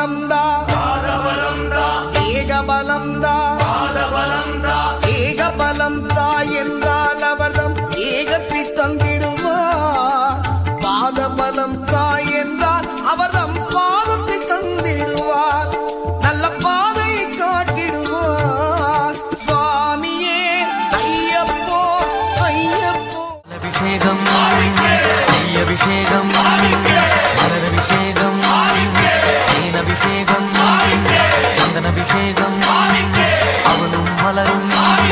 பலம்தா ஏக பலம்தா ஏக பலம்தா என்றால் அவர்தம் ஏகத்தை தந்திடுவார். பாத பலம்தா என்றால் அவர்தம் பாதத்தை தந்திடுவார். நல்ல பாதையை காட்டிடுவார். சுவாமியே ஐயப்போ ஐயப்போ. அபிஷேகம் அபிஷேகம் மலரபிஷேகம் தேனபிஷேகம் சந்தனபிஷேகம் அவனும் மலரும்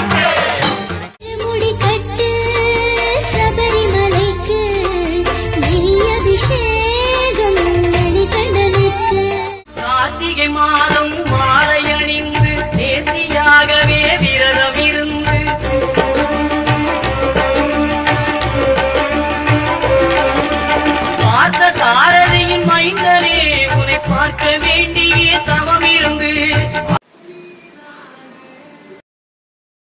முடி கட்டு சபரிமலைக்கு ஜீ அபிஷேகம் மணிகண்டனுக்கு. கார்த்திகை மாதம் மாலை அணிந்து தேசியாகவே விரதம் இருந்து பார்த்த சாரதியின் மைந்தனே உன்னை பார்க்க வேண்டியே